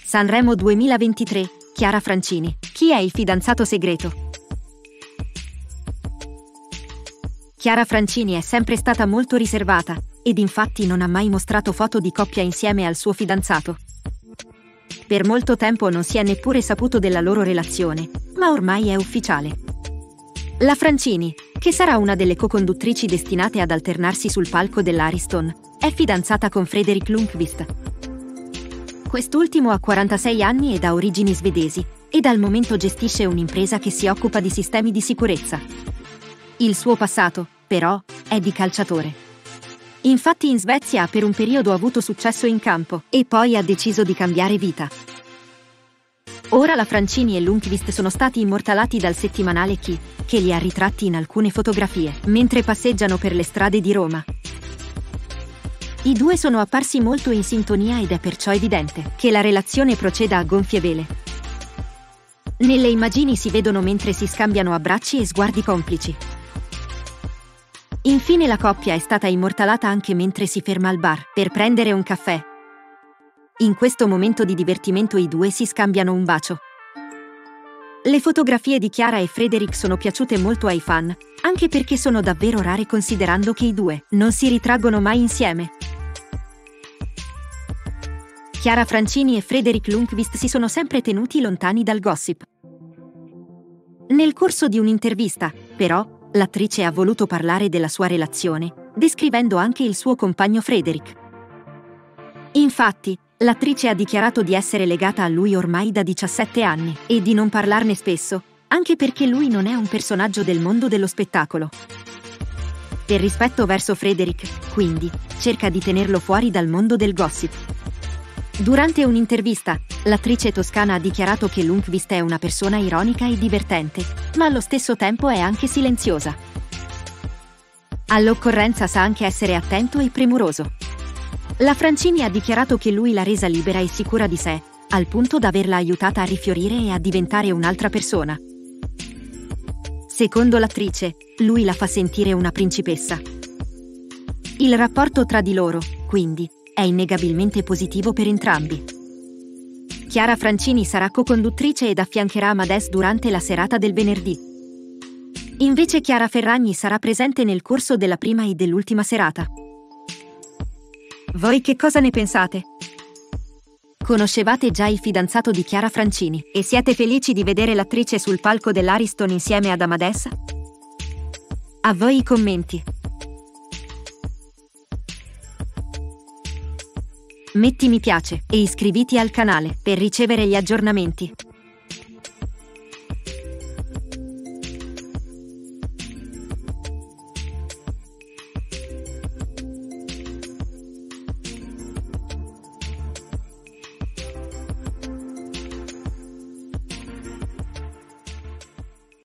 Sanremo 2023, Chiara Francini. Chi è il fidanzato segreto? Chiara Francini è sempre stata molto riservata, ed infatti non ha mai mostrato foto di coppia insieme al suo fidanzato. Per molto tempo non si è neppure saputo della loro relazione, ma ormai è ufficiale. La Francini, che sarà una delle co-conduttrici destinate ad alternarsi sul palco dell'Ariston, è fidanzata con Fredrik Lundqvist. Quest'ultimo ha 46 anni ed ha origini svedesi, ed al momento gestisce un'impresa che si occupa di sistemi di sicurezza. Il suo passato, però, è di calciatore. Infatti in Svezia ha per un periodo avuto successo in campo, e poi ha deciso di cambiare vita. Ora la Francini e Lundqvist sono stati immortalati dal settimanale Chi, che li ha ritratti in alcune fotografie, mentre passeggiano per le strade di Roma. I due sono apparsi molto in sintonia ed è perciò evidente che la relazione proceda a gonfie vele. Nelle immagini si vedono mentre si scambiano abbracci e sguardi complici. Infine la coppia è stata immortalata anche mentre si ferma al bar per prendere un caffè. In questo momento di divertimento i due si scambiano un bacio. Le fotografie di Chiara e Fredrik sono piaciute molto ai fan, anche perché sono davvero rare considerando che i due non si ritraggono mai insieme. Chiara Francini e Fredrik Lundqvist si sono sempre tenuti lontani dal gossip. Nel corso di un'intervista, però, l'attrice ha voluto parlare della sua relazione, descrivendo anche il suo compagno Fredrik. Infatti, l'attrice ha dichiarato di essere legata a lui ormai da 17 anni e di non parlarne spesso, anche perché lui non è un personaggio del mondo dello spettacolo. Per rispetto verso Fredrik, quindi, cerca di tenerlo fuori dal mondo del gossip. Durante un'intervista, l'attrice toscana ha dichiarato che Lundqvist è una persona ironica e divertente, ma allo stesso tempo è anche silenziosa. All'occorrenza sa anche essere attento e premuroso. La Francini ha dichiarato che lui l'ha resa libera e sicura di sé, al punto da averla aiutata a rifiorire e a diventare un'altra persona. Secondo l'attrice, lui la fa sentire una principessa. Il rapporto tra di loro, quindi, è innegabilmente positivo per entrambi. Chiara Francini sarà co-conduttrice ed affiancherà Amadeus durante la serata del venerdì. Invece Chiara Ferragni sarà presente nel corso della prima e dell'ultima serata. Voi che cosa ne pensate? Conoscevate già il fidanzato di Chiara Francini e siete felici di vedere l'attrice sul palco dell'Ariston insieme ad Amadeus? A voi i commenti. Metti mi piace e iscriviti al canale per ricevere gli aggiornamenti.